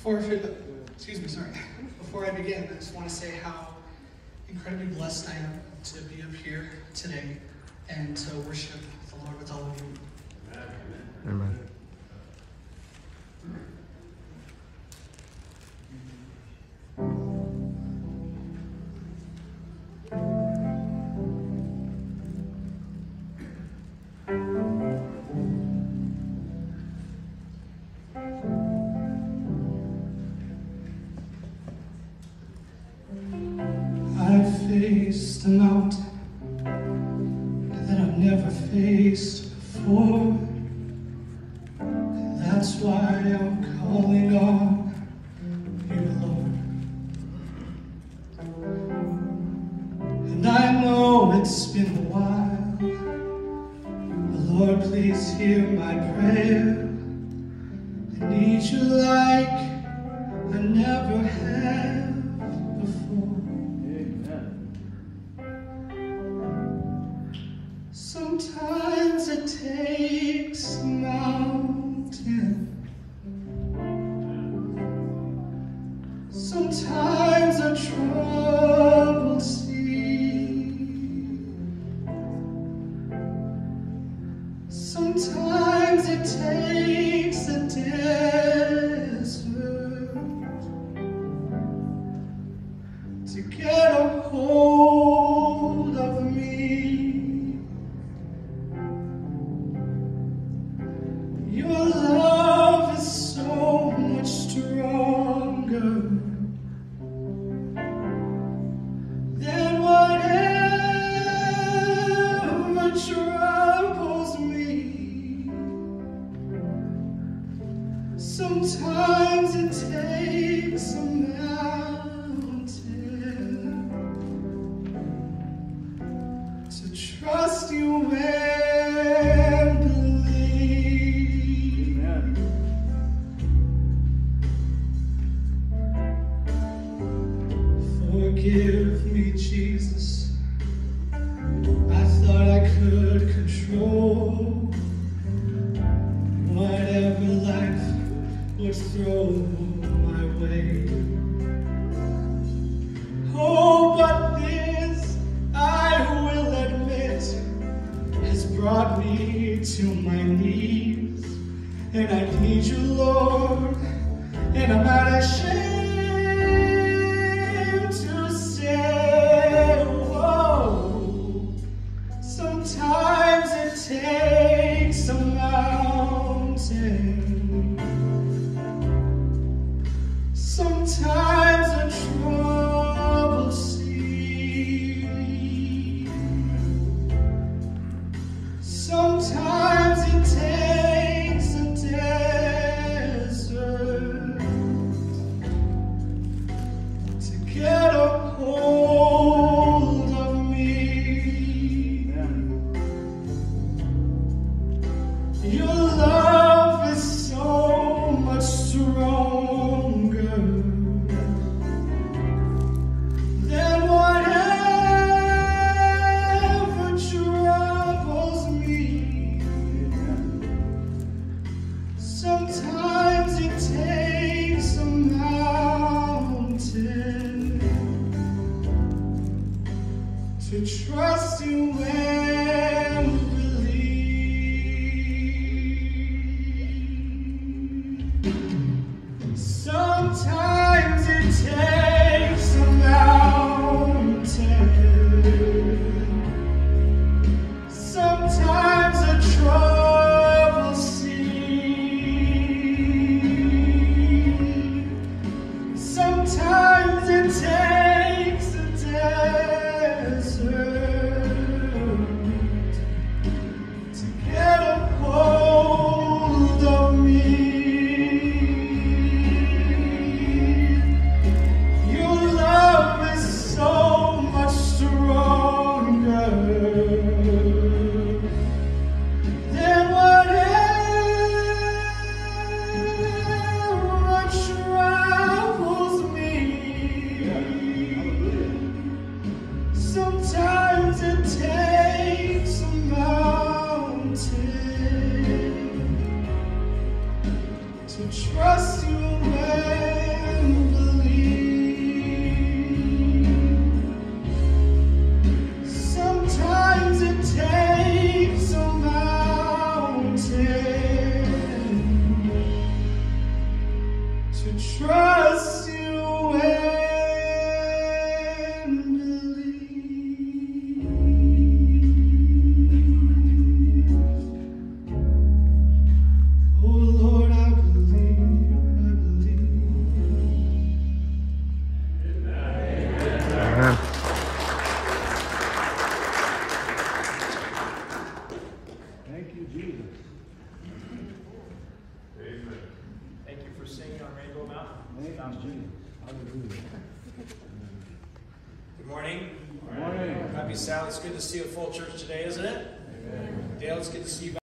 Before I begin, I just want to say how incredibly blessed I am to be up here today and to worship the Lord with all of you. Amen. I've faced a mountain that I've never faced before. That's why I'm calling on you, Lord. And I know it's been a while, but Lord, please hear my prayer. I need you like I never have before. Sometimes it takes a mountain. Sometimes a troubled sea. Sometimes it takes a desert to get a hold of me. Your love is so much stronger than whatever troubles me. Sometimes it takes a mountain to trust you and believe. Forgive me, Jesus. I thought I could control whatever life would throw my way. Oh, but this, I will admit, has brought me to my knees. And I need you, Lord, and I'm not ashamed to say, whoa. Sometimes it takes a mountain. Sometimes a troubled sea. Sometimes it takes a desert to get a hold of me. Your love is so much stronger than whatever troubles me. Sometimes it takes a mountain to trust you and believe. Sometimes it takes a mountain. Sometimes a troubled sea. Sometimes it takes a desert Sally, it's good to see a full church today, isn't it? Amen. Dale, it's good to see you back.